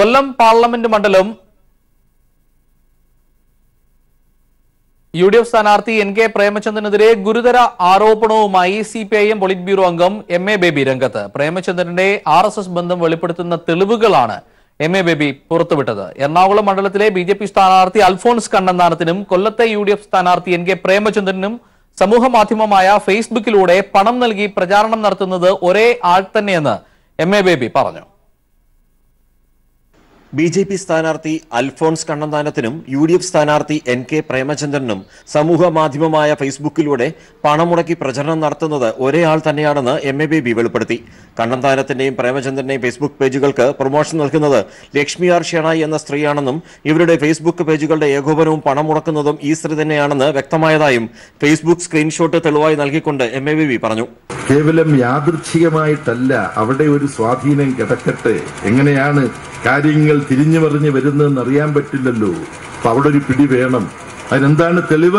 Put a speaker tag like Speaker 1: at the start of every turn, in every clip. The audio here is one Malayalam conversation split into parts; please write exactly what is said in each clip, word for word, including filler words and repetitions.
Speaker 1: കൊല്ലം പാർലമെന്റ് മണ്ഡലം യു ഡി എഫ് സ്ഥാനാർത്ഥി എൻ കെ പ്രേമചന്ദ്രനെതിരെ ഗുരുതര ആരോപണവുമായി C P I M politburo അംഗം എം എ ബേബി രംഗത്ത്. പ്രേമചന്ദ്രന്റെ ആർ എസ് എസ് ബന്ധം വെളിപ്പെടുത്തുന്ന തെളിവുകളാണ് എം എ ബേബി പുറത്തുവിട്ടത്. എറണാകുളം മണ്ഡലത്തിലെ ബി ജെ പി സ്ഥാനാർത്ഥി അൽഫോൺസ് കണ്ണന്താനത്തിനും കൊല്ലത്തെ യു ഡി എഫ് സ്ഥാനാർത്ഥി എൻ കെ പ്രേമചന്ദ്രനും സമൂഹ മാധ്യമമായ ഫേസ്ബുക്കിലൂടെ പണം നൽകി പ്രചാരണം നടത്തുന്നത് ഒരേ ആൾ തന്നെയെന്ന് എം എ ബേബി പറഞ്ഞു.
Speaker 2: ബി ജെ പി സ്ഥാനാർത്ഥി അൽഫോൺസ് കണ്ണന്താനത്തിനും യു ഡി എഫ് സ്ഥാനാർത്ഥി എൻ കെ പ്രേമചന്ദ്രനും സമൂഹ മാധ്യമമായ ഫേസ്ബുക്കിലൂടെ പണം മുടക്കി പ്രചരണം നടത്തുന്നത് ഒരേ ആൾ തന്നെയാണെന്ന് എം എ ബേബി വെളിപ്പെടുത്തി. കണ്ണന്താനത്തിന്റെയും പ്രേമചന്ദ്രന്റെയും ഫേസ്ബുക്ക് പേജുകൾക്ക് പ്രൊമോഷൻ നൽകുന്നത് ലക്ഷ്മി ആർ ഷേണായി എന്ന സ്ത്രീയാണെന്നും ഇവരുടെ ഫേസ്ബുക്ക് പേജുകളുടെ ഏകോപനവും പണം മുടക്കുന്നതും ഈ സ്ത്രീ തന്നെയാണെന്ന് വ്യക്തമായതായും ഫേസ്ബുക്ക് സ്ക്രീൻഷോട്ട് തെളിവായി നൽകിക്കൊണ്ട് എം എ ബേബി പറഞ്ഞു.
Speaker 3: കേവലം യാദൃച്ഛികമായിട്ടല്ല അവിടെ ഒരു സ്വാധീനം കിടക്കട്ടെ, എങ്ങനെയാണ് കാര്യങ്ങൾ തിരിഞ്ഞു മറിഞ്ഞ് വരുന്നതെന്ന് അറിയാൻ പറ്റില്ലല്ലോ. അപ്പൊ അവിടെ ഒരു പിടി വേണം. അതിനെന്താണ് തെളിവ്?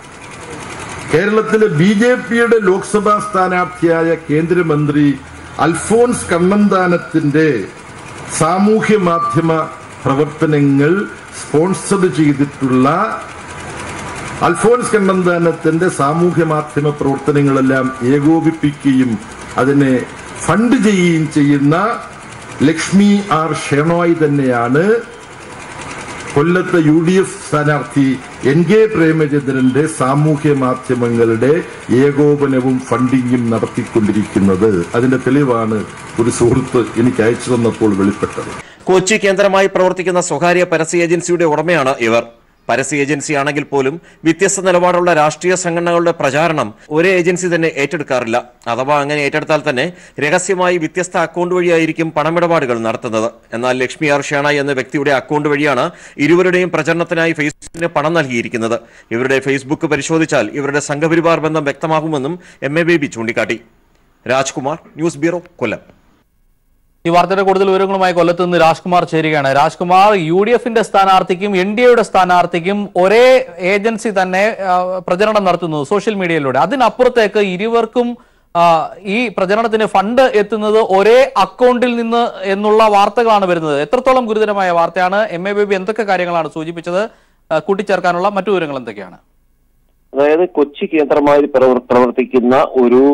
Speaker 3: കേരളത്തിലെ ബി ജെ പിയുടെ ലോക്സഭാ സ്ഥാനാർത്ഥിയായ കേന്ദ്രമന്ത്രി അൽഫോൺസ് കണ്ണന്താനത്തിന്റെ സാമൂഹ്യ മാധ്യമ പ്രവർത്തനങ്ങൾ സ്പോൺസർ ചെയ്തിട്ടുള്ള അൽഫോൺസ് കണ്ണന്താനത്തിന്റെ സാമൂഹ്യ മാധ്യമ പ്രവർത്തനങ്ങളെല്ലാം ഏകോപിപ്പിക്കുകയും അതിനെ ഫണ്ട് ചെയ്യുകയും ചെയ്യുന്ന ലക്ഷ്മി ആർ ഷേണോയ് തന്നെയാണ് കൊല്ലത്തെ യു ഡി എഫ് സ്ഥാനാർത്ഥി എൻ കെ പ്രേമചന്ദ്രന്റെ സാമൂഹ്യ മാധ്യമങ്ങളുടെ ഏകോപനവും ഫണ്ടിങ്ങും നടത്തിക്കൊണ്ടിരിക്കുന്നത്. അതിന്റെ തെളിവാണ് ഒരു സുഹൃത്ത് എനിക്ക് അയച്ചു തന്നപ്പോൾ വെളിപ്പെട്ടത്.
Speaker 2: കൊച്ചി കേന്ദ്രമായി പ്രവർത്തിക്കുന്ന സ്വകാര്യ പരസ്യ ഏജൻസിയുടെ ഉടമയാണ് ഇവർ. പരസ്യ ഏജൻസി ആണെങ്കിൽ പോലും വ്യത്യസ്ത നിലപാടുള്ള രാഷ്ട്രീയ സംഘടനകളുടെ പ്രചാരണം ഒരേ ഏജൻസി തന്നെ ഏറ്റെടുക്കാറില്ല. അഥവാ അങ്ങനെ ഏറ്റെടുത്താൽ തന്നെ രഹസ്യമായി വ്യത്യസ്ത അക്കൗണ്ട് വഴിയായിരിക്കും പണമിടപാടുകൾ നടത്തുന്നത്. എന്നാൽ ലക്ഷ്മി ആർ ഷേണായി എന്ന വ്യക്തിയുടെ അക്കൗണ്ട് വഴിയാണ് ഇരുവരുടെയും പ്രചരണത്തിനായി ഫേസ്ബുക്കിന് പണം നൽകിയിരിക്കുന്നത്. ഇവരുടെ ഫേസ്ബുക്ക് പരിശോധിച്ചാൽ ഇവരുടെ സംഘപരിവാർ ബന്ധം വ്യക്തമാകുമെന്നും എം എ ബേബി ചൂണ്ടിക്കാട്ടി. Rajkumar, news bureau, Kollam.
Speaker 1: ഈ വാർത്തയുടെ കൂടുതൽ വിവരങ്ങളുമായി കൊല്ലത്ത് നിന്ന് രാജ്കുമാർ ചേരുകയാണ്. രാജ്കുമാർ, യു ഡി എഫിന്റെ സ്ഥാനാർത്ഥിക്കും എൻ ഡി എയുടെ സ്ഥാനാർത്ഥിക്കും ഒരേ ഏജൻസി തന്നെ പ്രചരണം നടത്തുന്നു സോഷ്യൽ മീഡിയയിലൂടെ. അതിനപ്പുറത്തേക്ക് ഇരുവർക്കും ഈ പ്രചരണത്തിന് ഫണ്ട് എത്തുന്നത് ഒരേ അക്കൗണ്ടിൽ നിന്ന് എന്നുള്ള വാർത്തകളാണ് വരുന്നത്. എത്രത്തോളം ഗുരുതരമായ വാർത്തയാണ്? എം എ ബേബി എന്തൊക്കെ കാര്യങ്ങളാണ് സൂചിപ്പിച്ചത്? കൂട്ടിച്ചേർക്കാനുള്ള മറ്റു വിവരങ്ങൾ എന്തൊക്കെയാണ്?
Speaker 4: അതായത് കൊച്ചി കേന്ദ്രമായി പ്രവർത്തിക്കുന്ന ഒരു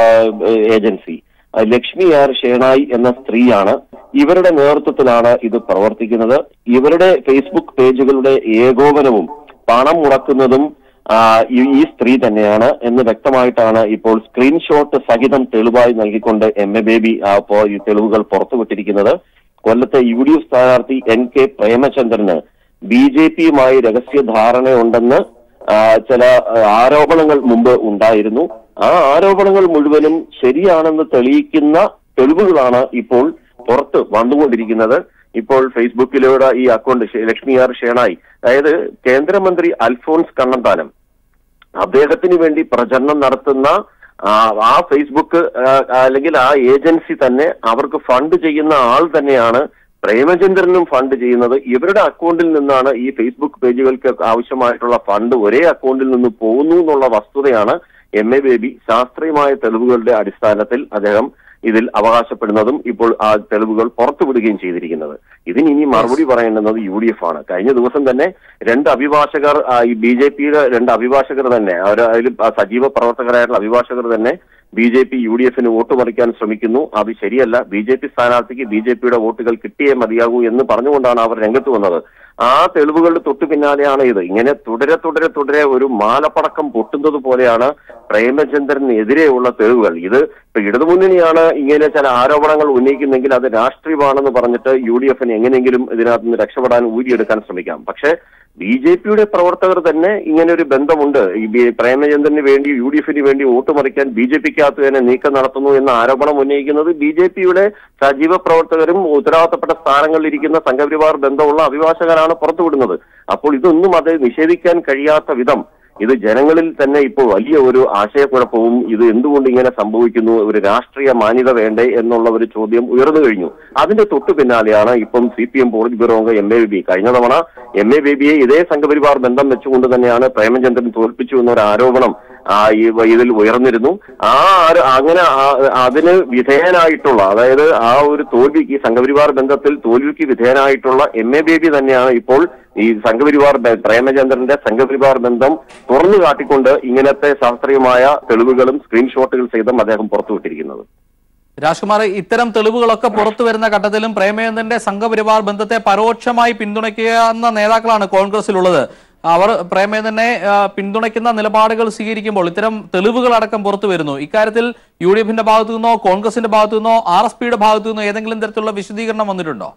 Speaker 4: ഏജൻസി ലക്ഷ്മി ആർ ഷേണായി എന്ന സ്ത്രീയാണ്. ഇവരുടെ നേതൃത്വത്തിലാണ് ഇത് പ്രവർത്തിക്കുന്നത്. ഇവരുടെ ഫേസ്ബുക്ക് പേജുകളുടെ ഏകോപനവും പണം മുടക്കുന്നതും ഈ സ്ത്രീ തന്നെയാണ് എന്ന് വ്യക്തമായിട്ടാണ് ഇപ്പോൾ സ്ക്രീൻഷോട്ട് സഹിതം തെളിവായി നൽകിക്കൊണ്ട് എം എ ബേബി ഈ തെളിവുകൾ പുറത്തുവിട്ടിരിക്കുന്നത്. കൊല്ലത്തെ യു ഡി എഫ് സ്ഥാനാർത്ഥി എൻ കെ പ്രേമചന്ദ്രന് ബി ജെ പിയുമായി രഹസ്യ ധാരണയുണ്ടെന്ന് ചില ആരോപണങ്ങൾ മുമ്പ് ഉണ്ടായിരുന്നു. ആ ആരോപണങ്ങൾ മുഴുവനും ശരിയാണെന്ന് തെളിയിക്കുന്ന തെളിവുകളാണ് ഇപ്പോൾ പുറത്ത് വന്നുകൊണ്ടിരിക്കുന്നത്. ഇപ്പോൾ ഫേസ്ബുക്കിലൂടെ ഈ അക്കൗണ്ട് ലക്ഷ്മി ആർ ഷേണായി, അതായത് കേന്ദ്രമന്ത്രി അൽഫോൺസ് കണ്ണന്താനം, അദ്ദേഹത്തിന് വേണ്ടി പ്രചരണം നടത്തുന്ന ആ ഫേസ്ബുക്ക് അല്ലെങ്കിൽ ആ ഏജൻസി തന്നെ അവർക്ക് ഫണ്ട് ചെയ്യുന്ന ആൾ തന്നെയാണ് പ്രേമചന്ദ്രനും ഫണ്ട് ചെയ്യുന്നത്. ഇവരുടെ അക്കൗണ്ടിൽ നിന്നാണ് ഈ ഫേസ്ബുക്ക് പേജുകൾക്ക് ആവശ്യമായിട്ടുള്ള ഫണ്ട് ഒരേ അക്കൗണ്ടിൽ നിന്ന് പോകുന്നു എന്നുള്ള വസ്തുതയാണ് എം എ ബേബി ശാസ്ത്രീയമായ തെളിവുകളുടെ അടിസ്ഥാനത്തിൽ അദ്ദേഹം ഇതിൽ അവകാശപ്പെടുന്നതും ഇപ്പോൾ ആ തെളിവുകൾ പുറത്തുവിടുകയും ചെയ്തിരിക്കുന്നത്. ഇതിന് ഇനി മറുപടി പറയേണ്ടുന്നത് യു ഡി എഫ് ആണ്. കഴിഞ്ഞ ദിവസം തന്നെ രണ്ട് അഭിഭാഷകർ, ഈ ബി ജെ പിയുടെ രണ്ട് അഭിഭാഷകർ തന്നെ, അവർ അതിൽ സജീവ പ്രവർത്തകരായിട്ടുള്ള അഭിഭാഷകർ തന്നെ B J P U D എഫിന് വോട്ട് മറിക്കാൻ ശ്രമിക്കുന്നു. അത് ശരിയല്ല. ബി ജെ പി സ്ഥാനാർത്ഥിക്ക് ബി ജെ പിയുടെ വോട്ടുകൾ കിട്ടിയേ മതിയാകൂ എന്ന് പറഞ്ഞുകൊണ്ടാണ് അവർ രംഗത്ത് വന്നത്. ആ തെളിവുകളുടെ തൊട്ടു പിന്നാലെയാണ് ഇത്. ഇങ്ങനെ തുടരെ തുടരെ തുടരെ ഒരു മാലപ്പടക്കം പൊട്ടുന്നത് പോലെയാണ് പ്രേമചന്ദ്രനെതിരെയുള്ള തെളിവുകൾ. ഇത് ഇപ്പൊ ഇടതുമുന്നണിയാണ് ഇങ്ങനെ ചില ആരോപണങ്ങൾ ഉന്നയിക്കുന്നെങ്കിൽ അത് രാഷ്ട്രീയമാണെന്ന് പറഞ്ഞിട്ട് യു ഡി എഫിന് എങ്ങനെയെങ്കിലും ഇതിനകത്ത് നിന്ന് രക്ഷപ്പെടാൻ ഊരിയെടുക്കാൻ ശ്രമിക്കാം. പക്ഷെ ബി ജെ പിയുടെ പ്രവർത്തകർ തന്നെ ഇങ്ങനെ ഒരു ബന്ധമുണ്ട്, ഈ പ്രേമചന്ദ്രന് വേണ്ടി യു ഡി എഫിന് വേണ്ടി വോട്ട് മറിക്കാൻ ബി ജെ പിക്കകത്ത് തന്നെ നീക്കം നടത്തുന്നു എന്ന ആരോപണം ഉന്നയിക്കുന്നത് ബി ജെ പിയുടെ സജീവ പ്രവർത്തകരും ഉത്തരവാദിത്തപ്പെട്ട സ്ഥാനങ്ങളിൽ ഇരിക്കുന്ന സംഘപരിവാർ ബന്ധമുള്ള അഭിഭാഷകരാണ് പുറത്തുവിടുന്നത്. അപ്പോൾ ഇതൊന്നും അത് നിഷേധിക്കാൻ കഴിയാത്ത വിധം ഇത് ജനങ്ങളിൽ തന്നെ ഇപ്പോൾ വലിയ ഒരു ആശയക്കുഴപ്പവും ഇത് എന്തുകൊണ്ട് ഇങ്ങനെ സംഭവിക്കുന്നു, ഒരു രാഷ്ട്രീയ മാന്യത വേണ്ടേ എന്നുള്ള ഒരു ചോദ്യം ഉയർന്നു കഴിഞ്ഞു. അതിന്റെ തൊട്ടു പിന്നാലെയാണ് ഇപ്പം C P M politburo അംഗം എം എ ബേബി കഴിഞ്ഞ തവണ എം എ ബേബിയെ ഇതേ സംഘപരിവാർ ബന്ധം വെച്ചുകൊണ്ട് തന്നെയാണ് പ്രേമചന്ദ്രൻ തോൽപ്പിച്ചു എന്നൊരു ആരോപണം ഇതിൽ ഉയർന്നിരുന്നു. ആ അങ്ങനെ അതിന് വിധേയനായിട്ടുള്ള, അതായത് ആ ഒരു തോൽവിക്ക്, സംഘപരിവാർ ബന്ധത്തിൽ തോൽവിക്ക് വിധേയനായിട്ടുള്ള എം എ ബേബി തന്നെയാണ് ഇപ്പോൾ ഈ സംഘപരിവാർ പ്രേമചന്ദ്രന്റെ സംഘപരിവാർ ബന്ധം തുറന്നു കാട്ടിക്കൊണ്ട് ഇങ്ങനത്തെ ശാസ്ത്രീയമായ തെളിവുകളും സ്ക്രീൻഷോട്ടുകൾ സഹിതം അദ്ദേഹം പുറത്തുവിട്ടിരിക്കുന്നത്.
Speaker 1: രാജ്കുമാർ, ഇത്തരം തെളിവുകളൊക്കെ പുറത്തു വരുന്ന ഘട്ടത്തിലും പ്രേമചന്ദ്രന്റെ സംഘപരിവാർ ബന്ധത്തെ പരോക്ഷമായി പിന്തുണയ്ക്കുന്ന നേതാക്കളാണ് കോൺഗ്രസിലുള്ളത്. അവർ പ്രേമചന്ദ്രനെ പിന്തുണയ്ക്കുന്ന നിലപാടുകൾ സ്വീകരിക്കുമ്പോൾ ഇത്തരം തെളിവുകളടക്കം പുറത്തു വരുന്നു. ഇക്കാര്യത്തിൽ യു ഡി എഫിന്റെ ഭാഗത്തു നിന്നോ കോൺഗ്രസിന്റെ ഭാഗത്തു നിന്നോ ആർ എസ് പിയുടെ ഭാഗത്തു നിന്നോ ഏതെങ്കിലും തരത്തിലുള്ള വിശദീകരണം വന്നിട്ടുണ്ടോ?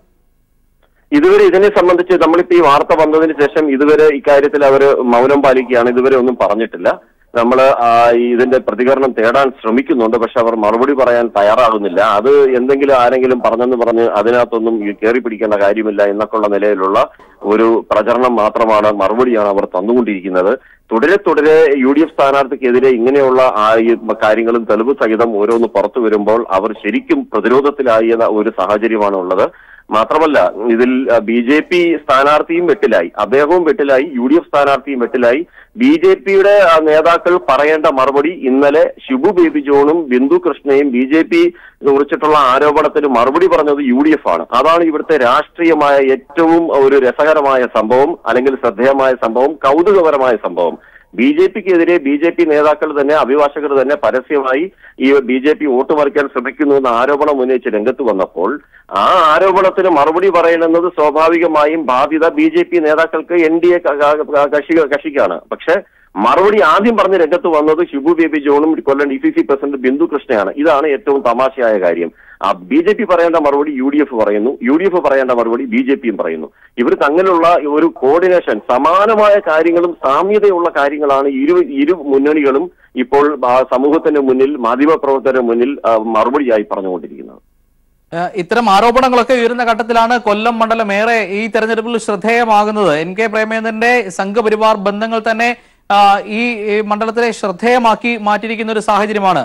Speaker 4: ഇതുവരെ ഇതിനെ സംബന്ധിച്ച് നമ്മളിപ്പോ ഈ വാർത്ത വന്നതിന് ശേഷം ഇതുവരെ ഇക്കാര്യത്തിൽ അവർ മൗനം പാലിക്കുകയാണ്. ഇതുവരെ ഒന്നും പറഞ്ഞിട്ടില്ല. നമ്മൾ ഇതിന്റെ പ്രതികരണം തേടാൻ ശ്രമിക്കുന്നുണ്ട്, പക്ഷെ അവർ മറുപടി പറയാൻ തയ്യാറാകുന്നില്ല. അത് എന്തെങ്കിലും ആരെങ്കിലും പറഞ്ഞെന്ന് പറഞ്ഞ് അതിനകത്തൊന്നും കയറി പിടിക്കേണ്ട കാര്യമില്ല എന്നൊക്കെയുള്ള നിലയിലുള്ള ഒരു പ്രചരണം മാത്രമാണ്, മറുപടിയാണ് അവർ തന്നുകൊണ്ടിരിക്കുന്നത്. തുടരെ തുടരെ യു ഡി എഫ് സ്ഥാനാർത്ഥിക്കെതിരെ ഇങ്ങനെയുള്ള കാര്യങ്ങളും തെളിവ് സഹിതം ഓരോന്ന് പുറത്തു വരുമ്പോൾ അവർ ശരിക്കും പ്രതിരോധത്തിലായ ഒരു സാഹചര്യമാണ് ഉള്ളത്. മാത്രമല്ല, ഇതിൽ ബി ജെ പി സ്ഥാനാർത്ഥിയും വെട്ടിലായി, അദ്ദേഹവും വെട്ടിലായി, യു ഡി എഫ് സ്ഥാനാർത്ഥിയും വെട്ടിലായി. ബി ജെ പിയുടെ നേതാക്കൾ പറയേണ്ട മറുപടി ഇന്നലെ ഷിബു ബേബി ജോണും ബിന്ദു കൃഷ്ണയും ബി ജെ പി കുറിച്ചിട്ടുള്ള ആരോപണത്തിന് മറുപടി പറഞ്ഞത് യു ഡി എഫ് ആണ്. അതാണ് ഇവിടുത്തെ രാഷ്ട്രീയമായ ഏറ്റവും ഒരു രസകരമായ സംഭവം, അല്ലെങ്കിൽ ശ്രദ്ധേയമായ സംഭവം, കൗതുകപരമായ സംഭവം. ബി ജെ പിക്കെതിരെ ബി ജെ പി നേതാക്കൾ തന്നെ, അഭിഭാഷകർ തന്നെ പരസ്യമായി ഈ ബി ജെ പി വോട്ട് മറിക്കാൻ ശ്രമിക്കുന്നു എന്ന ആരോപണം ഉന്നയിച്ച് രംഗത്ത് വന്നപ്പോൾ ആ ആരോപണത്തിന് മറുപടി പറയണമെന്നത് സ്വാഭാവികമായും ബാധ്യത ബി ജെ പി നേതാക്കൾക്ക്, എൻ ഡി എ കക്ഷി കക്ഷിക്കാണ്. പക്ഷെ മറുപടി ആദ്യം പറഞ്ഞ് രംഗത്ത് വന്നത് ഷിബു ബേബി ജോണും Kollam D C C president Bindu കൃഷ്ണയാണ്. ഇതാണ് ഏറ്റവും തമാശയായ കാര്യം. ആ ബി ജെ പി പറയേണ്ട മറുപടി യു ഡി എഫ് പറയുന്നു, യു ഡി എഫ് പറയേണ്ട മറുപടി ബി ജെ പിയും പറയുന്നു. ഇവർ തമ്മിലുള്ള ഒരു കോർഡിനേഷൻ, സമാനമായ കാര്യങ്ങളും സാമ്യതയുള്ള കാര്യങ്ങളാണ് ഇരു ഇരു മുന്നണികളും ഇപ്പോൾ സമൂഹത്തിന്റെ മുന്നിൽ, മാധ്യമപ്രവർത്തകരുടെ മുന്നിൽ മറുപടിയായി പറഞ്ഞുകൊണ്ടിരിക്കുന്നത്.
Speaker 1: ഇത്തരം ആരോപണങ്ങളൊക്കെ ഉയരുന്ന ഘട്ടത്തിലാണ് കൊല്ലം മണ്ഡലം ഏറെ ഈ തെരഞ്ഞെടുപ്പിൽ ശ്രദ്ധേയമാകുന്നത്. എൻ കെ പ്രേമചന്ദ്രന്റെ സംഘപരിവാർ ബന്ധങ്ങൾ തന്നെ ഈ മണ്ഡലത്തിലെ ശ്രദ്ധേയമാക്കി മാറ്റിയിരിക്കുന്ന ഒരു സാഹചര്യമാണ്.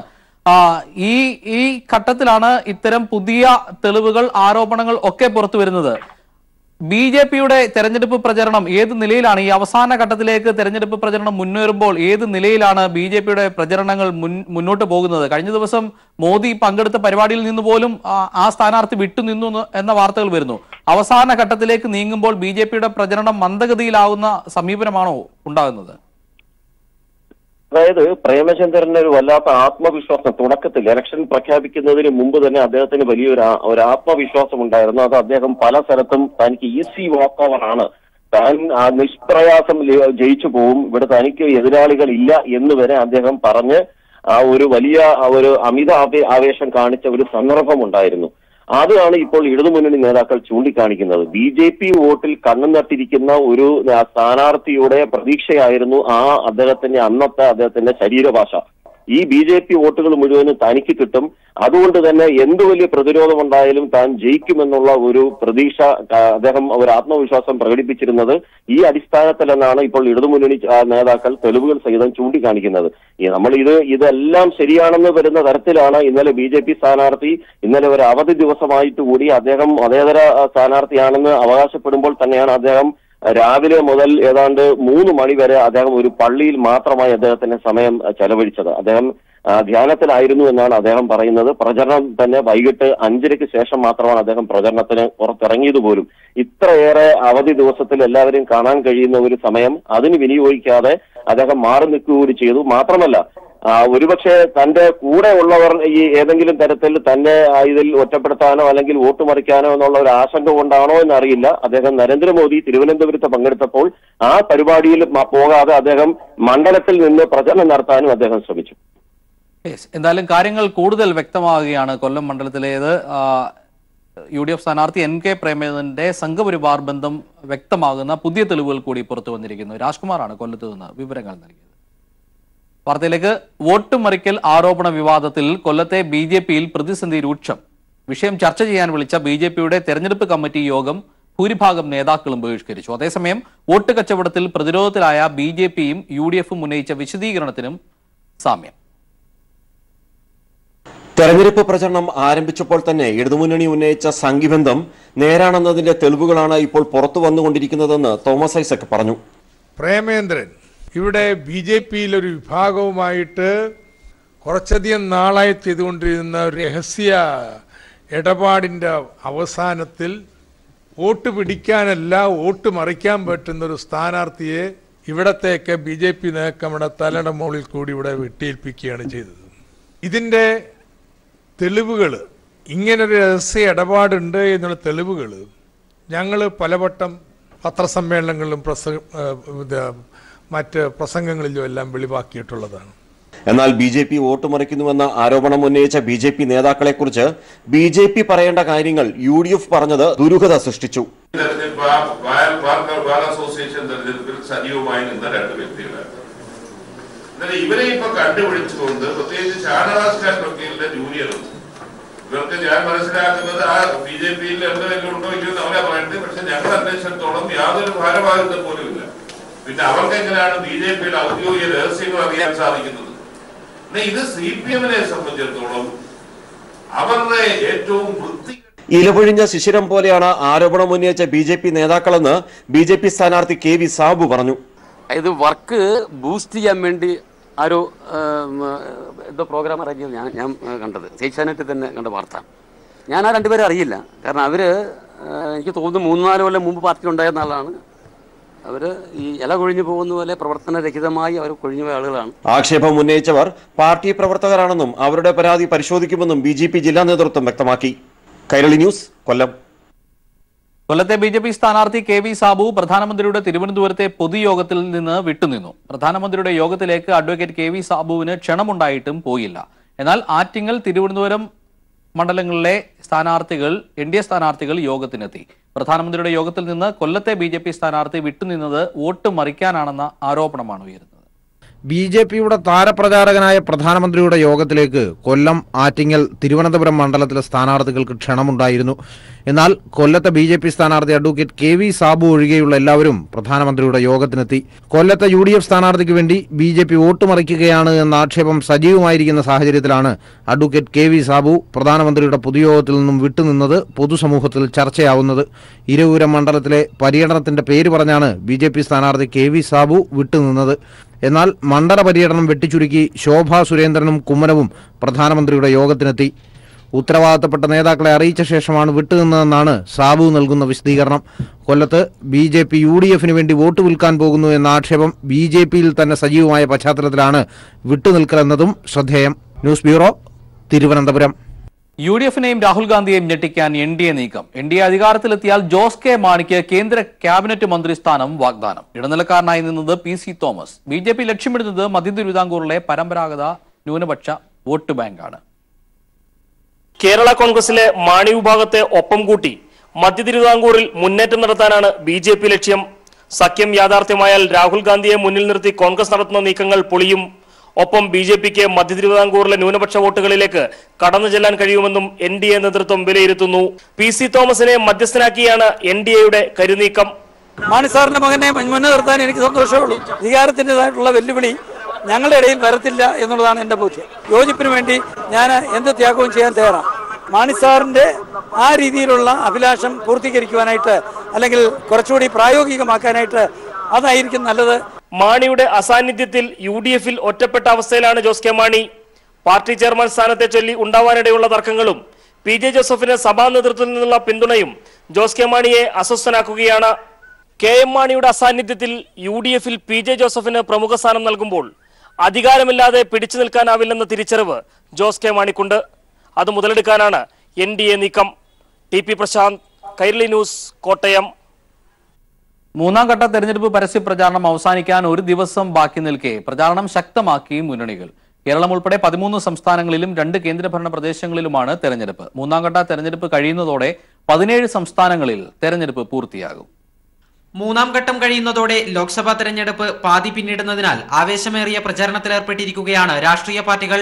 Speaker 1: ഈ ഈ ഘട്ടത്തിലാണ് ഇത്തരം പുതിയ തെളിവുകൾ, ആരോപണങ്ങൾ ഒക്കെ പുറത്തു വരുന്നത്. ബി ജെ പിയുടെ തെരഞ്ഞെടുപ്പ് പ്രചരണം ഏത് നിലയിലാണ്? ഈ അവസാന ഘട്ടത്തിലേക്ക് തെരഞ്ഞെടുപ്പ് പ്രചരണം മുന്നേറുമ്പോൾ ഏത് നിലയിലാണ് ബി ജെ പിയുടെ പ്രചരണങ്ങൾ മുന്നോട്ട് പോകുന്നത്? കഴിഞ്ഞ ദിവസം മോദി പങ്കെടുത്ത പരിപാടിയിൽ നിന്ന് പോലും ആ സ്ഥാനാർത്ഥി വിട്ടുനിന്നു എന്ന വാർത്തകൾ വരുന്നു. അവസാന ഘട്ടത്തിലേക്ക് നീങ്ങുമ്പോൾ ബി ജെ പിയുടെ പ്രചരണം മന്ദഗതിയിലാവുന്ന സമീപനമാണോ ഉണ്ടാകുന്നത്?
Speaker 4: അതായത് പ്രേമചന്ദ്രന് ഒരു വല്ലാത്ത ആത്മവിശ്വാസം തുടക്കത്തിൽ ഇലക്ഷൻ പ്രഖ്യാപിക്കുന്നതിന് മുമ്പ് തന്നെ അദ്ദേഹത്തിന് വലിയൊരു ഒരു ആത്മവിശ്വാസം ഉണ്ടായിരുന്നു. അത് അദ്ദേഹം പല സ്ഥലത്തും തനിക്ക് ഈസി വാക്ക് ഓവർ ആണ്, താൻ നിഷ്പ്രയാസം ജയിച്ചു പോവും, ഇവിടെ തനിക്ക് എതിരാളികൾ ഇല്ല എന്ന് വരെ അദ്ദേഹം പറഞ്ഞ് ആ ഒരു വലിയ ഒരു അമിത ആവേശം കാണിച്ച ഒരു സന്ദർഭം ഉണ്ടായിരുന്നു. അതാണ് ഇപ്പോൾ ഇടതുമുന്നണി നേതാക്കൾ ചൂണ്ടിക്കാണിക്കുന്നത്. ബി ജെ പി വോട്ടിൽ കണ്ണു നട്ടിരിക്കുന്ന ഒരു സ്ഥാനാർത്ഥിയുടെ പ്രതീക്ഷയായിരുന്നു ആ അദ്ദേഹത്തിന്റെ അന്നത്തെ അദ്ദേഹത്തിന്റെ ശരീരഭാഷ. ഈ ബി ജെ പി വോട്ടുകൾ മുഴുവനും തനിക്ക് കിട്ടും, അതുകൊണ്ട് തന്നെ എന്ത് വലിയ പ്രതിരോധം ഉണ്ടായാലും താൻ ജയിക്കുമെന്നുള്ള ഒരു പ്രതീക്ഷ അദ്ദേഹം ഒരു ആത്മവിശ്വാസം പ്രകടിപ്പിച്ചിരുന്നത് ഈ അടിസ്ഥാനത്തിലെന്നാണ് ഇപ്പോൾ ഇടതുമുന്നണി നേതാക്കൾ തെളിവുകൾ സഹിതം ചൂണ്ടിക്കാണിക്കുന്നത്. നമ്മൾ ഇത് ഇതെല്ലാം ശരിയാണെന്ന് വരുന്ന തരത്തിലാണ് ഇന്നലെ ബി ജെ പി സ്ഥാനാർത്ഥി ഇന്നലെ ഒരു അവധി ദിവസമായിട്ട് കൂടി അദ്ദേഹം മതേതര സ്ഥാനാർത്ഥിയാണെന്ന് അവകാശപ്പെടുമ്പോൾ തന്നെയാണ് അദ്ദേഹം രാവിലെ മുതൽ ഏതാണ്ട് മൂന്ന് മണി വരെ അദ്ദേഹം ഒരു പള്ളിയിൽ മാത്രമായി അദ്ദേഹത്തിന്റെ സമയം ചെലവഴിച്ചത്. അദ്ദേഹം ധ്യാനത്തിലായിരുന്നു എന്നാണ് അദ്ദേഹം പറയുന്നത്. പ്രചരണം തന്നെ വൈകിട്ട് അഞ്ചരയ്ക്ക് ശേഷം മാത്രമാണ് അദ്ദേഹം പ്രചരണത്തിന് പുറത്തിറങ്ങിയത് പോലും. ഇത്രയേറെ അവധി ദിവസത്തിൽ എല്ലാവരെയും കാണാൻ കഴിയുന്ന ഒരു സമയം അതിന് വിനിയോഗിക്കാതെ അദ്ദേഹം മാറി നിൽക്കുക കൂടി ചെയ്തു. മാത്രമല്ല, ഒരുപക്ഷെ തന്റെ കൂടെ ഉള്ളവർ ഈ ഏതെങ്കിലും തരത്തിൽ തന്നെ ഇതിൽ ഒറ്റപ്പെടുത്താനോ അല്ലെങ്കിൽ വോട്ട് മറിക്കാനോ എന്നുള്ള ഒരു ആശങ്ക കൊണ്ടാണോ എന്നറിയില്ല, അദ്ദേഹം നരേന്ദ്രമോദി തിരുവനന്തപുരത്ത് പങ്കെടുത്തപ്പോൾ ആ പരിപാടിയിൽ പോകാതെ അദ്ദേഹം മണ്ഡലത്തിൽ നിന്ന് പ്രചരണം നടത്താനും അദ്ദേഹം ശ്രമിച്ചു.
Speaker 1: എന്തായാലും കാര്യങ്ങൾ കൂടുതൽ വ്യക്തമാവുകയാണ്. കൊല്ലം മണ്ഡലത്തിലേത് യു ഡി എഫ് സ്ഥാനാർത്ഥി എൻ കെ പ്രേമചന്ദ്രന്റെ സംഘപരിവാർ ബന്ധം വ്യക്തമാകുന്ന പുതിയ തെളിവുകൾ കൂടി പുറത്തു വന്നിരിക്കുന്നു. രാജ്കുമാറാണ് കൊല്ലത്ത് നിന്ന് വിവരങ്ങൾ നൽകിയത്. വാർത്തയിലേക്ക്. വോട്ട് മറിക്കൽ ആരോപണ വിവാദത്തിൽ കൊല്ലത്തെ ബി ജെ പിയിൽ പ്രതിസന്ധി രൂക്ഷം. വിഷയം ചർച്ച ചെയ്യാൻ വിളിച്ച ബി ജെ പിയുടെ തെരഞ്ഞെടുപ്പ് കമ്മിറ്റി യോഗം ഭൂരിഭാഗം നേതാക്കളും ബഹിഷ്കരിച്ചു. അതേസമയം വോട്ട് കച്ചവടത്തിൽ പ്രതിരോധത്തിലായ ബി ജെ പിയും യു ഡി എഫും ഉന്നയിച്ച വിശദീകരണത്തിനും സാമ്യം.
Speaker 2: തെരഞ്ഞെടുപ്പ് പ്രചരണം ആരംഭിച്ചപ്പോൾ തന്നെ ഇടതുമുന്നണി ഉന്നയിച്ച സംഘിബന്ധം നേരാണെന്നതിന്റെ തെളിവുകളാണ് ഇപ്പോൾ പുറത്തു വന്നുകൊണ്ടിരിക്കുന്നതെന്ന് തോമസ് ഐസക് പറഞ്ഞു.
Speaker 5: പ്രേമേന്ദ്രൻ ഇവിടെ ബി ജെ പിയിലൊരു വിഭാഗവുമായിട്ട് കുറച്ചധികം നാളായി ചെയ്തുകൊണ്ടിരുന്ന ഒരു രഹസ്യ ഇടപാടിൻ്റെ അവസാനത്തിൽ വോട്ട് പിടിക്കാനല്ല വോട്ട് മറിക്കാൻ പറ്റുന്നൊരു സ്ഥാനാർത്ഥിയെ ഇവിടത്തേക്ക് ബി ജെ പി നേതാക്കളുടെ തലയുടെ മുകളിൽ കൂടി ഇവിടെ വെട്ടിയേൽപ്പിക്കുകയാണ് ചെയ്തത്. ഇതിൻ്റെ തെളിവുകൾ, ഇങ്ങനൊരു രഹസ്യ ഇടപാടുണ്ട് എന്നുള്ള തെളിവുകൾ ഞങ്ങൾ പലവട്ടം പത്രസമ്മേളനങ്ങളിലും പ്രസ മറ്റ് പ്രസംഗങ്ങളിലും എല്ലാം വെളിവാക്കിയിട്ടുള്ളതാണ്.
Speaker 2: എന്നാൽ ബി ജെ പി വോട്ട് മറിക്കുന്നുവെന്ന ആരോപണം ഉന്നയിച്ച ബി ജെ പി നേതാക്കളെ കുറിച്ച് ബി ജെ പി പറയേണ്ട കാര്യങ്ങൾ യു ഡി എഫ് പറഞ്ഞത് ദുരൂഹത സൃഷ്ടിച്ചു.
Speaker 6: സജീവമായി നിന്ന രണ്ട് വ്യക്തികളാണ്. ഇവരെ ഇപ്പൊ കണ്ടുപിടിച്ചുകൊണ്ട് പ്രത്യേകിച്ച് ഷാനവാസ്കാരുടെ ജൂനിയറും ഇവർക്ക് ഞാൻ മനസ്സിലാക്കുന്നത് ആ ബി ജെ പിയിൽ എന്തെങ്കിലും ഉണ്ടോ ഇല്ലെന്ന് അവരെ പറയുന്നത്. പക്ഷെ ഞങ്ങൾ അന്വേഷണത്തോളം യാതൊരു ഭാരവാഹിത്വം പോലും ഇല്ല. പിന്നെ അവർക്ക് എങ്ങനെയാണ് ബി ജെ പിയുടെ ഔദ്യോഗിക രഹസ്യങ്ങൾ അറിയാൻ സാധിക്കുന്നത്? ഇത് സി പി എമ്മിനെ സംബന്ധിച്ചിടത്തോളം അവരുടെ ഏറ്റവും വൃത്തി
Speaker 2: ഇലപൊഴിഞ്ഞ ശിശിരം പോലെയാണ് ആരോപണം ഉന്നയിച്ച ബി ജെ പി നേതാക്കളെന്ന് ബി ജെ പി സ്ഥാനാർത്ഥി കെ വി സാബു പറഞ്ഞു.
Speaker 7: ഇത് വർക്ക് ബൂസ്റ്റ് ചെയ്യാൻ വേണ്ടി ആരോ എന്തോ പ്രോഗ്രാം അറേഞ്ച് ചെയ്ത് ഞാൻ ഞാൻ കണ്ടത് ഏഷ്യാനെറ്റിൽ തന്നെ കണ്ട വാർത്ത. ഞാൻ ആ രണ്ടുപേരെ അറിയില്ല. കാരണം അവർ എനിക്ക് തോന്നുന്നു മൂന്ന് നാല് കൊല്ലം മുമ്പ് പാർട്ടി ഉണ്ടായിരുന്ന ആളാണ്. അവർ ഈ ഇല കൊഴിഞ്ഞു പോകുന്ന പോലെ പ്രവർത്തനരഹിതമായി അവർ കൊഴിഞ്ഞു പോയ ആളുകളാണ്.
Speaker 2: ആക്ഷേപം ഉന്നയിച്ചവർ പാർട്ടി പ്രവർത്തകരാണെന്നും അവരുടെ പരാതി പരിശോധിക്കുമെന്നും ബി ജെ പി ജില്ലാ നേതൃത്വം വ്യക്തമാക്കി. കൈരളി ന്യൂസ്, കൊല്ലം.
Speaker 1: കൊല്ലത്തെ ബി ജെ പി സ്ഥാനാർത്ഥി കെ വി സാബു പ്രധാനമന്ത്രിയുടെ തിരുവനന്തപുരത്തെ പൊതുയോഗത്തിൽ നിന്ന് വിട്ടുനിന്നു. പ്രധാനമന്ത്രിയുടെ യോഗത്തിലേക്ക് അഡ്വക്കേറ്റ് കെ വി സാബുവിന് ക്ഷണമുണ്ടായിട്ടും പോയില്ല. എന്നാൽ ആറ്റിങ്ങൽ, തിരുവനന്തപുരം മണ്ഡലങ്ങളിലെ സ്ഥാനാർത്ഥികൾ എൻ ഡി എ സ്ഥാനാർത്ഥികൾ യോഗത്തിനെത്തി. പ്രധാനമന്ത്രിയുടെ യോഗത്തിൽ നിന്ന് കൊല്ലത്തെ ബി ജെ പി സ്ഥാനാർത്ഥി വിട്ടുനിന്നത് വോട്ട് മറിക്കാനാണെന്ന ആരോപണമാണ് ഉയരുന്നത്.
Speaker 8: ബി ജെ പിയുടെ താരപ്രചാരകനായ പ്രധാനമന്ത്രിയുടെ യോഗത്തിലേക്ക് കൊല്ലം, ആറ്റിങ്ങൽ, തിരുവനന്തപുരം മണ്ഡലത്തിലെ സ്ഥാനാർത്ഥികൾക്ക് ക്ഷണമുണ്ടായിരുന്നു. എന്നാൽ കൊല്ലത്തെ ബി ജെ പി സ്ഥാനാർത്ഥി അഡ്വക്കേറ്റ് കെ വി സാബു ഒഴികെയുള്ള എല്ലാവരും പ്രധാനമന്ത്രിയുടെ യോഗത്തിനെത്തി. കൊല്ലത്തെ യു ഡി എഫ് സ്ഥാനാർത്ഥിക്ക് വേണ്ടി ബി ജെ പി വോട്ട് മറിക്കുകയാണ് എന്ന ആക്ഷേപം സജീവമായിരിക്കുന്ന സാഹചര്യത്തിലാണ് അഡ്വക്കേറ്റ് കെ വി സാബു പ്രധാനമന്ത്രിയുടെ പൊതുയോഗത്തിൽ നിന്നും വിട്ടുനിന്നത് പൊതുസമൂഹത്തിൽ ചർച്ചയാവുന്നത്. ഇരവൂരം മണ്ഡലത്തിലെ പര്യടനത്തിന്റെ പേര് പറഞ്ഞാണ് ബി ജെ പി സ്ഥാനാർത്ഥി കെ വി സാബു വിട്ടുനിന്നത്. എന്നാൽ മണ്ഡല പര്യടനം വെട്ടിച്ചുരുക്കി ശോഭാ സുരേന്ദ്രനും കുമ്മനവും പ്രധാനമന്ത്രിയുടെ യോഗത്തിനെത്തി. ഉത്തരവാദിത്തപ്പെട്ട നേതാക്കളെ അറിയിച്ച ശേഷമാണ് വിട്ടുനിന്നതെന്നാണ് സാബു നൽകുന്ന വിശദീകരണം. കൊല്ലത്ത് B J P U D എഫിന് വേണ്ടി വോട്ട് വിൽക്കാൻ പോകുന്നു എന്ന ആക്ഷേപം ബി ജെ പിയിൽ തന്നെ സജീവമായ പശ്ചാത്തലത്തിലാണ് വിട്ടുനിൽക്കലെന്നതും ശ്രദ്ധേയം. News bureau, Thiruvananthapuram.
Speaker 1: U D എഫിനെയും രാഹുൽ ഗാന്ധിയെയും ഞെട്ടിക്കാൻ എൻ ഡി എ നീക്കം. എൻ ഡി എ അധികാരത്തിലെത്തിയാൽ ജോസ് കെ മാണിക്ക് കേന്ദ്ര ക്യാബിനറ്റ് മന്ത്രി സ്ഥാനം വാഗ്ദാനം. ഇടനിലക്കാരനായി നിന്നത് P C Thomas. B J P ലക്ഷ്യമിടുന്നത് മധ്യ തിരുവിതാംകൂറിലെ പരമ്പരാഗത ന്യൂനപക്ഷ വോട്ട് ബാങ്കാണ്.
Speaker 9: കേരള കോൺഗ്രസിലെ മാണി വിഭാഗത്തെ ഒപ്പം കൂട്ടി മധ്യ തിരുവിതാംകൂറിൽ മുന്നേറ്റം നടത്താനാണ് ബി ജെ പി ലക്ഷ്യം. സഖ്യം യാഥാർത്ഥ്യമായാൽ രാഹുൽ ഗാന്ധിയെ മുന്നിൽ നിർത്തി കോൺഗ്രസ് നടത്തുന്ന നീക്കങ്ങൾ പൊളിയും. ഒപ്പം ബി ജെ പിക്ക് മധ്യ തിരുവിതാംകൂറിലെ ന്യൂനപക്ഷ വോട്ടുകളിലേക്ക് കടന്നു ചെല്ലാൻ കഴിയുമെന്നും എൻ ഡി എ നേതൃത്വം വിലയിരുത്തുന്നു. പി സി തോമസിനെ മധ്യസ്ഥനാക്കിയാണ് എൻ ഡി എയുടെ കരുനീക്കം.
Speaker 10: മാണി സാറിന്റെ മകനെ മുന്നിൽ നിർത്താൻ എനിക്ക് സന്തോഷമുള്ളൂ. അധികാരത്തിൻ്റെതായിട്ടുള്ള വെല്ലുവിളി ഞങ്ങളുടെ ഇടയിൽ വരത്തില്ല എന്നുള്ളതാണ് എൻ്റെ ബോധ്യം. യോജിപ്പിന് വേണ്ടി ഞാൻ എന്ത് ത്യാഗവും ചെയ്യാൻ തയ്യാറാണ്. മാണി സാറിന്റെ ആ രീതിയിലുള്ള അഭിലാഷം പൂർത്തീകരിക്കുവാനായിട്ട്, അല്ലെങ്കിൽ കുറച്ചുകൂടി പ്രായോഗികമാക്കാനായിട്ട് അതായിരിക്കും നല്ലത്.
Speaker 9: മാണിയുടെ അസാന്നിധ്യത്തിൽ യു ഡി എഫിൽ ഒറ്റപ്പെട്ട അവസ്ഥയിലാണ് Jose K Mani. Party chairman സ്ഥാനത്തെ ചൊല്ലി ഉണ്ടാവാനിടയുള്ള തർക്കങ്ങളും പി ജെ ജോസഫിന് സഭാ നേതൃത്വത്തിൽ നിന്നുള്ള പിന്തുണയും ജോസ് കെ മാണിയെ അസ്വസ്ഥനാക്കുകയാണ്. കെ എം മാണിയുടെ അസാന്നിധ്യത്തിൽ യു ഡി എഫിൽ പി ജെ ജോസഫിന് പ്രമുഖ സ്ഥാനം നൽകുമ്പോൾ അധികാരമില്ലാതെ പിടിച്ചു നിൽക്കാനാവില്ലെന്ന തിരിച്ചറിവ് ജോസ് കെ മാണിക്കുണ്ട്. അത് മുതലെടുക്കാനാണ് എൻ ഡി എ നീക്കം. T P Prasanth, Kairali news, Kottayam.
Speaker 1: മൂന്നാം ഘട്ട തെരഞ്ഞെടുപ്പ് പരസ്യ പ്രചാരണം അവസാനിക്കാൻ ഒരു ദിവസം ബാക്കി നിൽക്കെ പ്രചാരണം ശക്തമാക്കി മുന്നണികൾ. കേരളം ഉൾപ്പെടെ പതിമൂന്ന് സംസ്ഥാനങ്ങളിലും രണ്ട് കേന്ദ്രഭരണ പ്രദേശങ്ങളിലുമാണ് തെരഞ്ഞെടുപ്പ്. മൂന്നാം ഘട്ട തെരഞ്ഞെടുപ്പ് കഴിയുന്നതോടെ പതിനേഴ് സംസ്ഥാനങ്ങളിൽ തെരഞ്ഞെടുപ്പ് പൂർത്തിയാകും.
Speaker 11: മൂന്നാം ഘട്ടം കഴിയുന്നതോടെ ലോക്സഭാ തെരഞ്ഞെടുപ്പ് പാതി പിന്നിടുന്നതിനാൽ ആവേശമേറിയ പ്രചാരണത്തിലേർപ്പെട്ടിരിക്കുകയാണ് രാഷ്ട്രീയ പാർട്ടികൾ.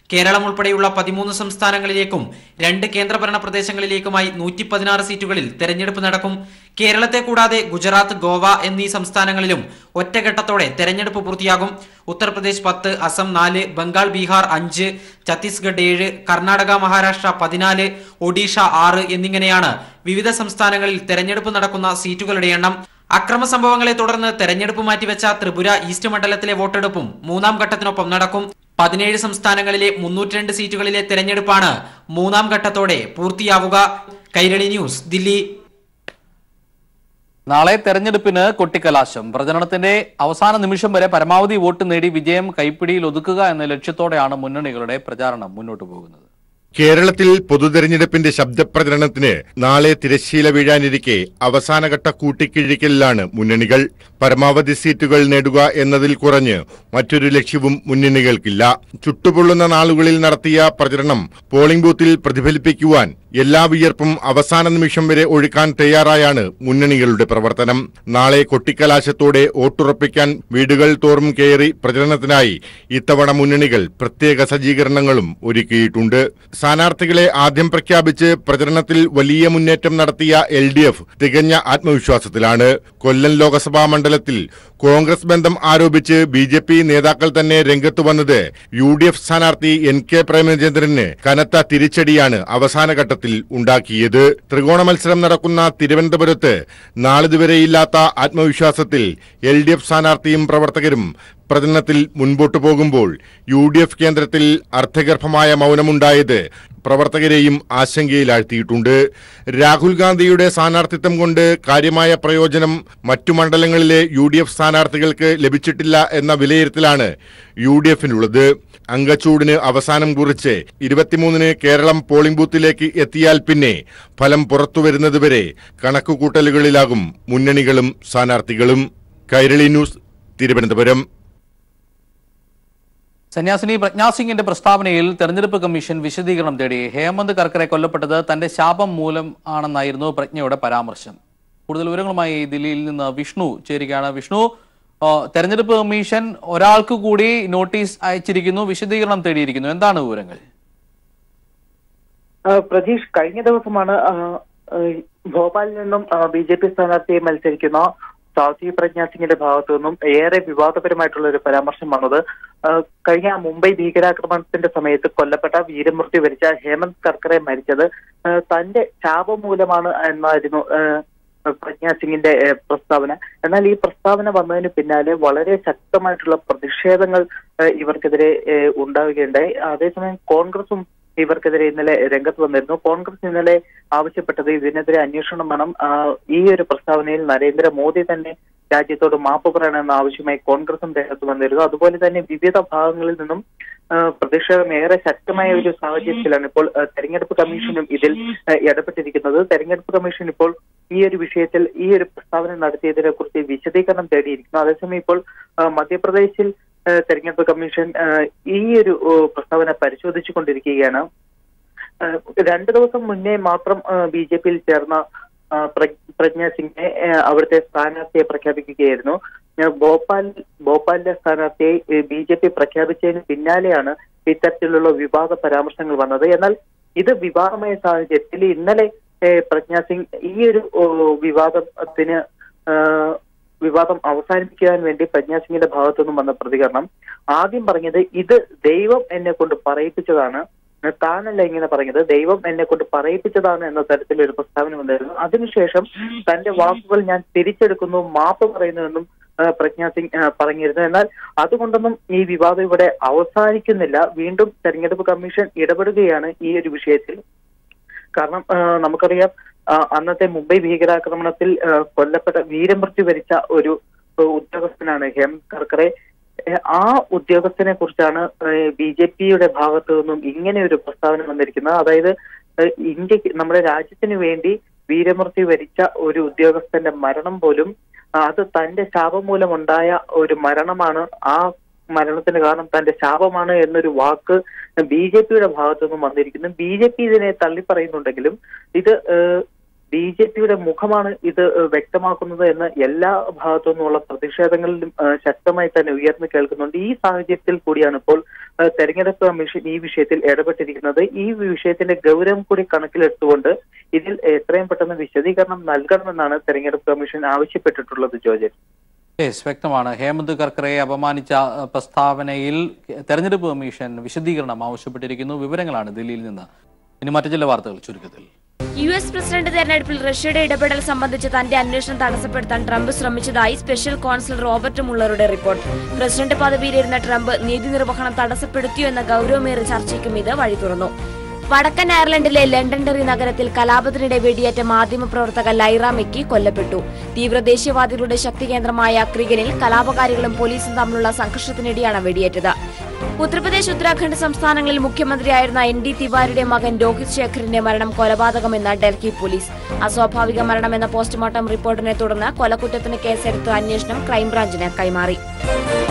Speaker 11: കേരളം ഉൾപ്പെടെയുള്ള പതിമൂന്ന് സംസ്ഥാനങ്ങളിലേക്കും രണ്ട് കേന്ദ്രഭരണ പ്രദേശങ്ങളിലേക്കുമായി നൂറ്റി പതിനാറ് സീറ്റുകളിൽ തെരഞ്ഞെടുപ്പ് നടക്കും. കേരളത്തെ കൂടാതെ ഗുജറാത്ത്, ഗോവ എന്നീ സംസ്ഥാനങ്ങളിലും ഒറ്റഘട്ടത്തോടെ തെരഞ്ഞെടുപ്പ് പൂർത്തിയാകും. ഉത്തർപ്രദേശ് പത്ത്, അസം നാല്, ബംഗാൾ, ബീഹാർ അഞ്ച്, ഛത്തീസ്ഗഡ് ഏഴ്, കർണാടക, മഹാരാഷ്ട്ര പതിനാല്, ഒഡീഷ ആറ് എന്നിങ്ങനെയാണ് വിവിധ സംസ്ഥാനങ്ങളിൽ തെരഞ്ഞെടുപ്പ് നടക്കുന്ന സീറ്റുകളുടെ എണ്ണം. അക്രമ സംഭവങ്ങളെ തുടർന്ന് തെരഞ്ഞെടുപ്പ് മാറ്റിവെച്ച ത്രിപുര ഈസ്റ്റ് മണ്ഡലത്തിലെ വോട്ടെടുപ്പും മൂന്നാം ഘട്ടത്തിനൊപ്പം നടക്കും. പതിനേഴ് സംസ്ഥാനങ്ങളിലെ മുന്നൂറ്റി രണ്ട് സീറ്റുകളിലെ തെരഞ്ഞെടുപ്പാണ് മൂന്നാം ഘട്ടത്തോടെ പൂർത്തിയാവുക. കൈരളി ന്യൂസ്, ദില്ലി.
Speaker 1: നാളെ തെരഞ്ഞെടുപ്പിന് കൊട്ടിക്കലാശം. പ്രചരണത്തിന്റെ അവസാന നിമിഷം വരെ പരമാവധി വോട്ട് നേടി വിജയം കൈപ്പിടിയിൽ ഒതുക്കുക എന്ന ലക്ഷ്യത്തോടെയാണ് മുന്നണികളുടെ പ്രചാരണം മുന്നോട്ടു പോകുന്നത്.
Speaker 12: കേരളത്തിൽ പൊതുതെരഞ്ഞെടുപ്പിന്റെ ശബ്ദപ്രചരണത്തിന് നാളെ തിരശ്ശീല വീഴാനിരിക്കെ അവസാനഘട്ട കൂട്ടിക്കിഴിക്കലിലാണ് മുന്നണികൾ. പരമാവധി സീറ്റുകൾ നേടുക എന്നതിൽ കുറഞ്ഞ് മറ്റൊരു ലക്ഷ്യവും മുന്നണികൾക്കില്ല. ചുട്ടുപൊള്ളുന്ന നാളുകളിൽ നടത്തിയ പ്രചരണം പോളിംഗ് ബൂത്തിൽ പ്രതിഫലിപ്പിക്കുവാൻ എല്ലാ വിയർപ്പും അവസാന നിമിഷം വരെ ഒഴുക്കാൻ തയ്യാറായാണ് മുന്നണികളുടെ പ്രവർത്തനം. നാളെ കൊട്ടിക്കലാശത്തോടെ വോട്ടുറപ്പിക്കാൻ വീടുകൾ തോറും കയറി പ്രചരണത്തിനായി ഇത്തവണ മുന്നണികൾ പ്രത്യേക സജ്ജീകരണങ്ങളും ഒരുക്കിയിട്ടുണ്ട്. സ്ഥാനാർത്ഥികളെ ആദ്യം പ്രഖ്യാപിച്ച് പ്രചരണത്തിൽ വലിയ മുന്നേറ്റം നടത്തിയ എൽ ഡി എഫ് തികഞ്ഞ ആത്മവിശ്വാസത്തിലാണ്. കൊല്ലം ലോക്സഭാ മണ്ഡലത്തിൽ കോൺഗ്രസ് ബന്ധം ആരോപിച്ച് ബി ജെ പി നേതാക്കൾ തന്നെ രംഗത്തു വന്നത് യു ഡി എഫ് സ്ഥാനാർത്ഥി എൻ കെ പ്രേമചന്ദ്രന് കനത്ത തിരിച്ചടിയാണ് അവസാനഘട്ടത്തിൽ ഉണ്ടാക്കിയത്. ത്രികോണ മത്സരം നടക്കുന്ന തിരുവനന്തപുരത്ത് നാളിതുവരെയില്ലാത്ത ആത്മവിശ്വാസത്തിൽ എൽ ഡി എഫ് സ്ഥാനാർത്ഥിയും പ്രവർത്തകരും പ്രചരണത്തിൽ മുൻപോട്ടു പോകുമ്പോൾ യു ഡി എഫ് കേന്ദ്രത്തിൽ അർത്ഥഗർഭമായ മൗനമുണ്ടായത് പ്രവർത്തകരെയും ആശങ്കയിലാഴ്ത്തിയിട്ടുണ്ട്. രാഹുൽ ഗാന്ധിയുടെ സ്ഥാനാർത്ഥിത്വം കൊണ്ട് കാര്യമായ പ്രയോജനം മറ്റു മണ്ഡലങ്ങളിലെ യു ഡി എഫ് സ്ഥാനാർത്ഥികൾക്ക് ലഭിച്ചിട്ടില്ല എന്ന വിലയിരുത്തലാണ് യു ഡി എഫിനുള്ളത്. അങ്കച്ചൂടിന് അവസാനം കുറിച്ച് ഇരുപത്തിമൂന്നിന് കേരളം പോളിംഗ് ബൂത്തിലേക്ക് എത്തിയാൽ പിന്നെ ഫലം പുറത്തുവരുന്നതുവരെ കണക്കുകൂട്ടലുകളിലാകും മുന്നണികളും സ്ഥാനാർത്ഥികളും. കൈരളി ന്യൂസ്, തിരുവനന്തപുരം.
Speaker 1: സന്യാസിനി പ്രജ്ഞാ സിംഗിന്റെ പ്രസ്താവനയിൽ തെരഞ്ഞെടുപ്പ് കമ്മീഷൻ വിശദീകരണം തേടി. ഹേമന്ത് കർക്കറെ കൊല്ലപ്പെട്ടത് തന്റെ ശാപം മൂലം ആണെന്നായിരുന്നു പ്രജ്ഞയുടെ പരാമർശം. കൂടുതൽ വിവരങ്ങളുമായി ദില്ലിയിൽ നിന്ന് വിഷ്ണു ചേരുകയാണ്. വിഷ്ണു, തെരഞ്ഞെടുപ്പ് കമ്മീഷൻ ഒരാൾക്ക് കൂടി നോട്ടീസ് അയച്ചിരിക്കുന്നു, വിശദീകരണം തേടിയിരിക്കുന്നു. എന്താണ് വിവരങ്ങൾ?
Speaker 13: പ്രതീഷ്, കഴിഞ്ഞ ദിവസമാണ് ഭോപ്പാലിൽ നിന്നും ബി ജെ പി സ്ഥാനാർത്ഥിയെ മത്സരിക്കുന്ന സാധ്വി പ്രജ്ഞാ സിംഗിന്റെ ഭാഗത്തു നിന്നും ഏറെ വിവാദപരമായിട്ടുള്ള ഒരു പരാമർശം വന്നത്. കഴിഞ്ഞ മുംബൈ ഭീകരാക്രമണത്തിന്റെ സമയത്ത് കൊല്ലപ്പെട്ട വീരമൃത്യു വരിച്ച ഹേമന്ത് കർക്കറെ മരിച്ചത് തന്റെ ശാപം മൂലമാണ് എന്നായിരുന്നു പ്രജ്ഞാ സിംഗിന്റെ പ്രസ്താവന. എന്നാൽ ഈ പ്രസ്താവന വന്നതിന് പിന്നാലെ വളരെ ശക്തമായിട്ടുള്ള പ്രതിഷേധങ്ങൾ ഇവർക്കെതിരെ ഉണ്ടാവുകയുണ്ടായി. അതേസമയം കോൺഗ്രസും ഇവർക്കെതിരെ ഇന്നലെ രംഗത്ത് വന്നിരുന്നു. കോൺഗ്രസ് ഇന്നലെ ആവശ്യപ്പെട്ടത് ഇതിനെതിരെ അന്വേഷണം വേണം, ഈ ഒരു പ്രസ്താവനയിൽ നരേന്ദ്രമോദി തന്നെ രാജ്യത്തോട് മാപ്പ് പറയണമെന്ന ആവശ്യമായി കോൺഗ്രസും രംഗത്ത് വന്നിരുന്നു. അതുപോലെ തന്നെ വിവിധ ഭാഗങ്ങളിൽ നിന്നും പ്രതിഷേധം ഏറെ ശക്തമായ ഒരു സാഹചര്യത്തിലാണ് ഇപ്പോൾ തെരഞ്ഞെടുപ്പ് കമ്മീഷനും ഇതിൽ ഇടപെട്ടിരിക്കുന്നത്. തെരഞ്ഞെടുപ്പ് കമ്മീഷൻ ഇപ്പോൾ ഈ ഒരു വിഷയത്തിൽ ഈ ഒരു പ്രസ്താവന നടത്തിയതിനെ കുറിച്ച് വിശദീകരണം തേടിയിരിക്കുന്നു. അതേസമയം ഇപ്പോൾ മധ്യപ്രദേശിൽ തെരഞ്ഞെടുപ്പ് കമ്മീഷൻ ഈ ഒരു പ്രസ്താവന പരിശോധിച്ചു കൊണ്ടിരിക്കുകയാണ്. രണ്ടു ദിവസം മുന്നേ മാത്രം ബി ജെ പിയിൽ ചേർന്ന പ്രജ്ഞാ സിംഗിനെ അവിടുത്തെ സ്ഥാനാർത്ഥിയെ പ്രഖ്യാപിക്കുകയായിരുന്നു. ഭോപ്പാൽ ഭോപ്പാലിലെ സ്ഥാനാർത്ഥിയെ ബി ജെ പി പ്രഖ്യാപിച്ചതിന് പിന്നാലെയാണ് ഇത്തരത്തിലുള്ള വിവാദ പരാമർശങ്ങൾ വന്നത്. എന്നാൽ ഇത് വിവാദമായ സാഹചര്യത്തിൽ ഇന്നലെ പ്രജ്ഞാ സിംഗ് ഈ ഒരു വിവാദത്തിന് വിവാദം അവസാനിപ്പിക്കാൻ വേണ്ടി പ്രജ്ഞാ സിംഗിന്റെ ഭാഗത്തു നിന്നും വന്ന പ്രതികരണം ആദ്യം പറഞ്ഞത് ഇത് ദൈവം എന്നെ കൊണ്ട് പറയിപ്പിച്ചതാണ്, താനല്ല ഇങ്ങനെ പറഞ്ഞത്, ദൈവം എന്നെ കൊണ്ട് പറയിപ്പിച്ചതാണ് എന്ന തരത്തിലൊരു പ്രസ്താവന വന്നിരുന്നു. അതിനുശേഷം തന്റെ വാക്കുകൾ ഞാൻ തിരിച്ചെടുക്കുന്നു, മാപ്പ് പറയുന്നുവെന്നും പ്രജ്ഞാ സിംഗ് പറഞ്ഞിരുന്നു. എന്നാൽ അതുകൊണ്ടൊന്നും ഈ വിവാദം ഇവിടെ അവസാനിക്കുന്നില്ല. വീണ്ടും തെരഞ്ഞെടുപ്പ് കമ്മീഷൻ ഇടപെടുകയാണ് ഈ ഒരു വിഷയത്തിൽ. കാരണം നമുക്കറിയാം, അന്നത്തെ മുംബൈ ഭീകരാക്രമണത്തിൽ കൊല്ലപ്പെട്ട വീരമൃത്യു വരിച്ച ഒരു ഉദ്യോഗസ്ഥനാണ് ഹേമന്ത് കർക്കറെ. ആ ഉദ്യോഗസ്ഥനെ കുറിച്ചാണ് ബി ജെ പിയുടെ ഭാഗത്തു നിന്നും ഇങ്ങനെ ഒരു പ്രസ്താവന വന്നിരിക്കുന്നത്. അതായത് ഇന്ത്യക്ക്, നമ്മുടെ രാജ്യത്തിന് വേണ്ടി വീരമൃത്യു വരിച്ച ഒരു ഉദ്യോഗസ്ഥന്റെ മരണം പോലും അത് തന്റെ ശാപം മൂലമുണ്ടായ ഒരു മരണമാണ്, ആ മരണത്തിന് കാരണം തന്റെ ശാപമാണ് എന്നൊരു വാക്ക് ബി ജെ പിയുടെ ഭാഗത്തു നിന്നും വന്നിരിക്കുന്നു. ബി ജെ പി ഇതിനെ തള്ളിപ്പറയുന്നുണ്ടെങ്കിലും ഇത് ബി ജെ പിയുടെ മുഖമാണ് ഇത് വ്യക്തമാക്കുന്നത് എന്ന് എല്ലാ ഭാഗത്തു നിന്നുള്ള പ്രതിഷേധങ്ങളിലും ശക്തമായി തന്നെ ഉയർന്നു കേൾക്കുന്നുണ്ട്. ഈ സാഹചര്യത്തിൽ കൂടിയാണ് ഇപ്പോൾ തെരഞ്ഞെടുപ്പ് കമ്മീഷൻ ഈ വിഷയത്തിൽ ഇടപെട്ടിരിക്കുന്നത്. ഈ വിഷയത്തിന്റെ ഗൗരവം കൂടി കണക്കിലെടുത്തുകൊണ്ട് ഇതിൽ എത്രയും പെട്ടെന്ന് വിശദീകരണം നൽകണമെന്നാണ് തെരഞ്ഞെടുപ്പ് കമ്മീഷൻ ആവശ്യപ്പെട്ടിട്ടുള്ളത്. ജോജൻ,
Speaker 1: വ്യക്തമാണ്. ഹേമന്ത് കർക്കറയെ അപമാനിച്ച പ്രസ്താവനയിൽ തെരഞ്ഞെടുപ്പ് കമ്മീഷൻ വിശദീകരണം ആവശ്യപ്പെട്ടിരിക്കുന്നു. വിവരങ്ങളാണ് ദില്ലിയിൽ നിന്ന്. ഇനി മറ്റു ചില വാർത്തകൾ ചുരുക്കത്തിൽ.
Speaker 14: യു എസ് പ്രസിഡന്റ് തെരഞ്ഞെടുപ്പിൽ റഷ്യയുടെ ഇടപെടൽ സംബന്ധിച്ച് തന്റെ അന്വേഷണം തടസ്സപ്പെടുത്താൻ ട്രംപ് ശ്രമിച്ചതായി സ്പെഷ്യൽ കോൺസൽ റോബർട്ട് മുള്ളറുടെ റിപ്പോർട്ട്. പ്രസിഡന്റ് പദവിയിലിരുന്ന ട്രംപ് നീതി നിർവഹണം തടസ്സപ്പെടുത്തിയോ എന്ന ഗൌരവമേറിയ ചർച്ചയ്ക്കും ഇത് വഴി തുറന്നു. വടക്കൻ അയർലൻഡിലെ ലണ്ടൻഡറി നഗരത്തിൽ കലാപത്തിനിടെ വെടിയേറ്റ മാധ്യമപ്രവർത്തക ലൈറ മെക്കി കൊല്ലപ്പെട്ടു. തീവ്ര ദേശീയവാദികളുടെ ശക്തി കേന്ദ്രമായ ക്രിഗനിൽ കലാപകാരികളും പോലീസും തമ്മിലുള്ള സംഘർഷത്തിനിടെയാണ് വെടിയേറ്റത്. ഉത്തർപ്രദേശ്, ഉത്തരാഖണ്ഡ് സംസ്ഥാനങ്ങളിൽ മുഖ്യമന്ത്രിയായിരുന്ന എൻ ഡി തിവാരിയുടെ മകൻ രോഹിത് ശേഖറിന്റെ മരണം കൊലപാതകമെന്ന് ഡൽഹി പോലീസ്. അസ്വാഭാവിക മരണമെന്ന പോസ്റ്റ്മോർട്ടം റിപ്പോർട്ടിനെ തുടർന്ന് കൊലക്കുറ്റത്തിന് കേസെടുത്ത് അന്വേഷണം ക്രൈംബ്രാഞ്ചിന് കൈമാറി.